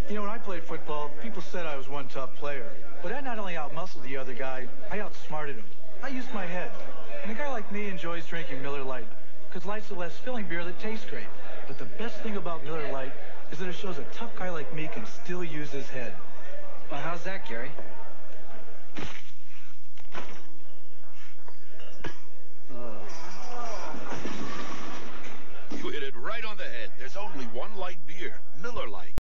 You know, when I played football, people said I was one tough player. But I not only outmuscled the other guy, I outsmarted him. I used my head. And a guy like me enjoys drinking Miller Lite, because Lite's a less filling beer that tastes great. But the best thing about Miller Lite is that it shows a tough guy like me can still use his head. Well, how's that, Gary? You hit it right on the head. There's only one Lite beer, Miller Lite.